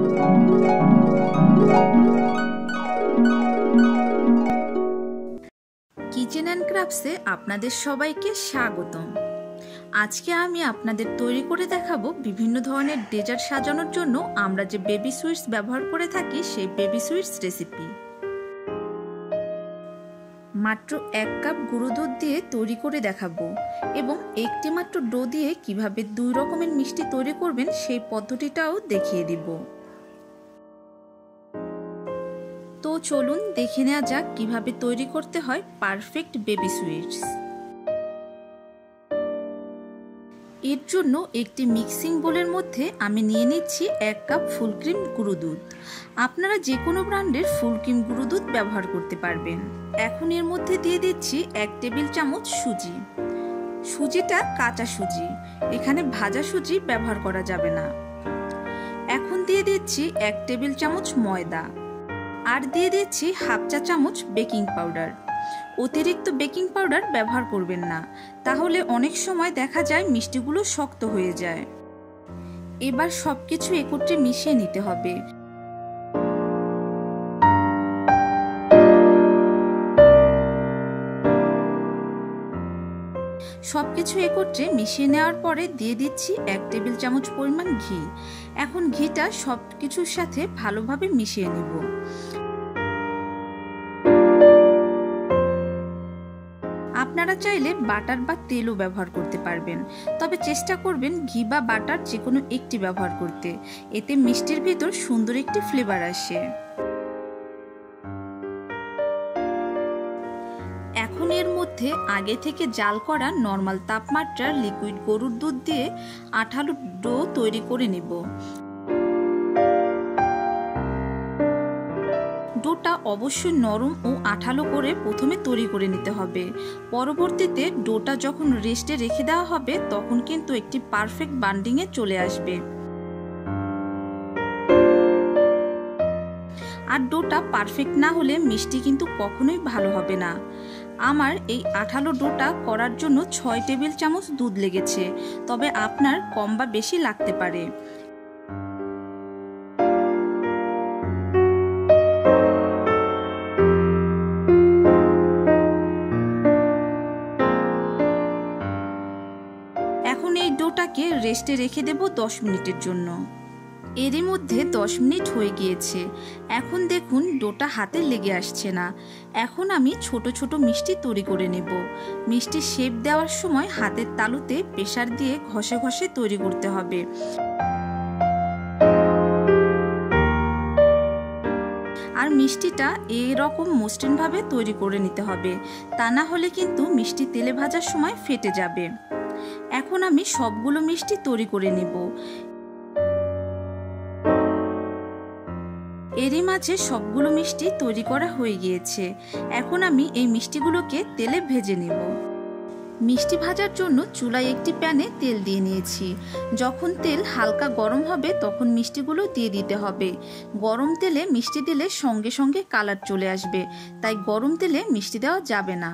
Kitchen and ক্রাফটসে আপনাদের সবাইকে স্বাগতম। আজকে আমি আপনাদের তৈরি করে দেখাবো বিভিন্ন ধরনের ডেজার্ট সাজানোর জন্য আমরা যে বেবি সুইটস ব্যবহার করে থাকি সেই বেবি সুইটস রেসিপি। মাত্র 1 কাপ গুঁড়ো দুধ দিয়ে তৈরি করে দেখাবো এবং একটি মাত্র ডো দিয়ে কিভাবে 2 রকমের মিষ্টি তৈরি করবেন সেই পদ্ধতিটাও দেখিয়ে দিব। তো চলুন দেখে নেওয়া যাক কিভাবে তৈরি করতে হয় পারফেক্ট বেবি সুইটস। এর জন্য একটি মিক্সিং বোলের মধ্যে আমি নিয়ে নিচ্ছি 1 কাপ ফুল ক্রিম গুঁড়ো দুধ। আপনারা যে কোনো ব্র্যান্ডের ফুল ক্রিম গুঁড়ো দুধ ব্যবহার করতে পারবেন। এখন এর মধ্যে দিয়ে দিচ্ছি 1 টেবিল চামচ সুজি। সুজিটা কাঁচা সুজি, এখানে ভাজা সুজি ব্যবহার করা যাবে না। এখন দিয়ে দিচ্ছি 1 টেবিল চামচ ময়দা আর দিয়ে দিচ্ছি হাফ চা চামচ বেকিং পাউডার। অতিরিক্ত বেকিং পাউডার ব্যবহার করবেন না, তাহলে অনেক সময় দেখা যায় মিষ্টিগুলো শক্ত হয়ে যায়। এবার সবকিছু একত্রে মিশিয়ে নিতে হবে। সবকিছু একত্রে মিশিয়ে নেওয়ার পরে দিয়ে দিচ্ছি 1 টেবিল চামচ পরিমাণ ঘি। এখন ঘিটা সবকিছুর সাথে ভালোভাবে মিশিয়ে নিব। আপনারা চাইলে বাটার বা তেলও ব্যবহার করতে পারবেন, তবে চেষ্টা করবেন ঘি বা বাটার যে কোনো একটি ব্যবহার করতে, এতে মিষ্টির ভিতর সুন্দর একটি ফ্লেভার আসে। এখন এর মধ্যে আগে থেকে জাল করা নরমাল তাপমাত্রার লিকুইড গরুর দুধ দিয়ে আঠালো ডো তৈরি করে নেব। ডোটা অবশ্যই নরম ও আঠালো করে প্রথমে তৈরি করে নিতে হবে। পরবর্তীতে ডোটা যখন রেস্টে রেখে দেওয়া হবে তখন কিন্তু একটি পারফেক্ট বান্ডিংয়ে চলে আসবে। আর ডোটা পারফেক্ট না হলে মিষ্টি কিন্তু কখনোই ভালো হবে না। আমার এই আঠালো ডোটা করার জন্য 6 টেবিল চামচ দুধ লেগেছে, তবে আপনার কম বা বেশি লাগতে পারে। এখন এই ডোটাকে রেস্টে রেখে দেব 10 মিনিটের জন্য। এরই মধ্যে 10 মিনিট হয়ে গিয়েছে। এখন দেখুন ডোটা হাতে লেগে আসছে না। এখন আমি ছোট ছোট মিষ্টি তৈরি করে নেব। মিষ্টির শেপ দেওয়ার সময় হাতের তালুতে প্রেসার দিয়ে ঘষে ঘষে তৈরি করতে হবে। আর মিষ্টিটা এরকম মসৃণভাবে তৈরি করে নিতে হবে, তা না হলে কিন্তু মিষ্টি তেলে ভাজার সময় ফেটে যাবে। এখন আমি সবগুলো মিষ্টি তৈরি করে নেব। এরই মাঝে সবগুলো মিষ্টি তৈরি করা হয়ে গিয়েছে। এখন আমি এই মিষ্টিগুলোকে তেলে ভেজে নেব। মিষ্টি ভাজার জন্য চুলায় একটি প্যানে তেল দিয়ে নিয়েছি। যখন তেল হালকা গরম হবে তখন মিষ্টিগুলো দিয়ে দিতে হবে। গরম তেলে মিষ্টি দিলে সঙ্গে সঙ্গে কালার চলে আসবে, তাই গরম তেলে মিষ্টি দেওয়া যাবে না।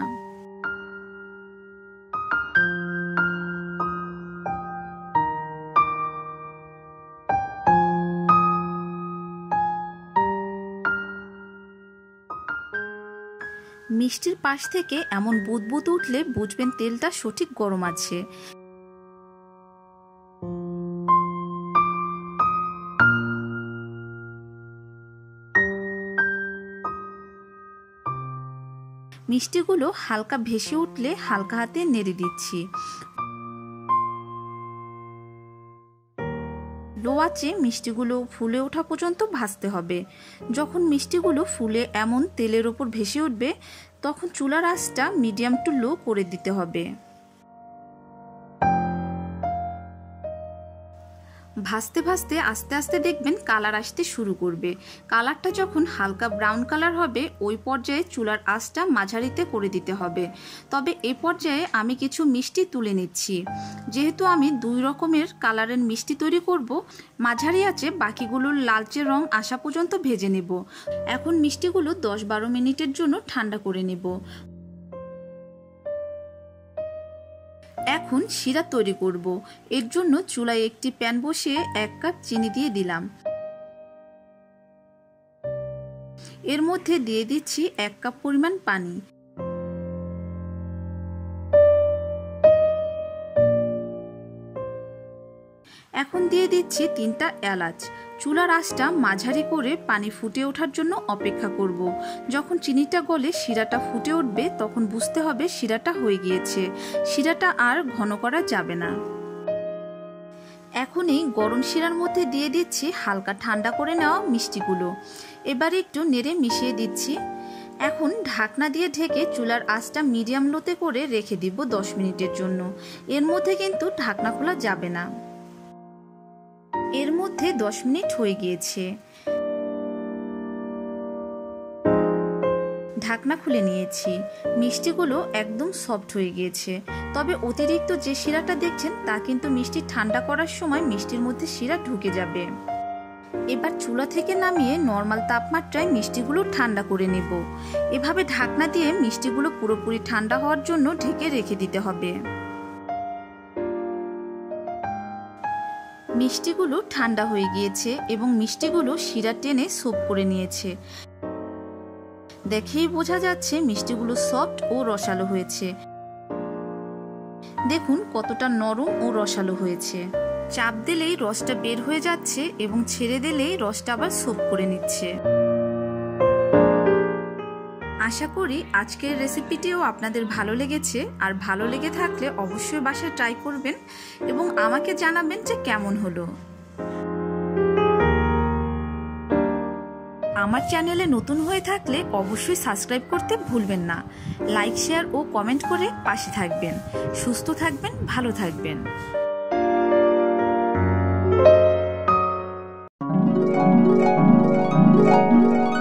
মিষ্টির পাশ থেকে এমন বুদবুদ উঠলে বুঝবেন তেলটা সঠিক গরম আছে। মিষ্টিগুলো হালকা ভেসে উঠলে হালকা হাতে নেড়ে দিচ্ছি। লো আঁচে মিষ্টিগুলো ফুলে ওঠা পর্যন্ত ভাজতে হবে। যখন মিষ্টিগুলো ফুলে এমন তেলের ওপর ভেসে উঠবে তখন চুলার আঁচটা মিডিয়াম টু লো করে দিতে হবে। ভাজতে ভাজতে আস্তে আস্তে দেখবেন কালার আসতে শুরু করবে। কালারটা যখন হালকা ব্রাউন কালার হবে ওই পর্যায়ে চুলার আঁচটা মাঝারিতে করে দিতে হবে। তবে এই পর্যায়ে আমি কিছু মিষ্টি তুলে নিচ্ছি। যেহেতু আমি 2 রকমের কালারের মিষ্টি তৈরি করব, মাঝারি আঁচে বাকিগুলোর লালচে রং আসা পর্যন্ত ভেজে নেব। এখন মিষ্টিগুলো 10-12 মিনিটের জন্য ঠান্ডা করে নেব। এখন শিরা তৈরি করব। এর জন্য চুলায় একটি প্যান বসিয়ে 1 কাপ চিনি দিয়ে দিলাম। এর মধ্যে দিয়ে দিচ্ছি 1 কাপ পরিমাণ পানি। এখন দিয়ে দিচ্ছি 3টা এলাচ। চুলার আঁচটা মাঝারি করে পানি ফুটে ওঠার জন্য অপেক্ষা করব। যখন চিনিটা গলে শিরাটা ফুটে উঠবে তখন বুঝতে হবে শিরাটা হয়ে গিয়েছে। শিরাটা আর ঘন করা যাবে না। এখন এই গরম শিরার মধ্যে দিয়ে দিচ্ছি হালকা ঠান্ডা করে নেওয়া মিষ্টিগুলো। এবার একটু নেড়ে মিশিয়ে দিচ্ছি। এখন ঢাকনা দিয়ে ঢেকে চুলার আঁচটা মিডিয়াম লোতে করে রেখে দিব 10 মিনিটের জন্য। এর মধ্যে কিন্তু ঢাকনা খোলা যাবে না। এর মধ্যে 10 মিনিট হয়ে গিয়েছে। ঢাকনা খুলে নিয়েছি। মিষ্টিগুলো একদম সফট হয়ে গিয়েছে। তবে অতিরিক্ত যে শিরাটা দেখছেন তা কিন্তু মিষ্টি ঠান্ডা করার সময় মিষ্টির মধ্যে শিরা ঢুকে যাবে। এবার চুলা থেকে নামিয়ে নর্মাল তাপমাত্রায় মিষ্টিগুলো ঠান্ডা করে নেব। এভাবে ঢাকনা দিয়ে মিষ্টিগুলো পুরোপুরি ঠান্ডা হওয়ার জন্য ঢেকে রেখে দিতে হবে। মিষ্টিগুলো ঠান্ডা হয়ে গিয়েছে এবং মিষ্টিগুলো শিরা টেনে সোপ করে নিয়েছে। দেখেই বোঝা যাচ্ছে মিষ্টিগুলো সফট ও রসালো হয়েছে। দেখুন কতটা নরম ও রসালো হয়েছে। চাপ দিলেই রসটা বের হয়ে যাচ্ছে এবং ছেড়ে দিলেই রসটা আবার সোপ করে নিচ্ছে। আশা করি আজকের রেসিপিটিও আপনাদের ভালো লেগেছে। আর ভালো লেগে থাকলে অবশ্যই বাসায় ট্রাই করবেন এবং আমাকে জানাবেন যে কেমন হলো। আমার চ্যানেলে নতুন হয়ে থাকলে অবশ্যই সাবস্ক্রাইব করতে ভুলবেন না। লাইক, শেয়ার ও কমেন্ট করে পাশে থাকবেন। সুস্থ থাকবেন, ভালো থাকবেন।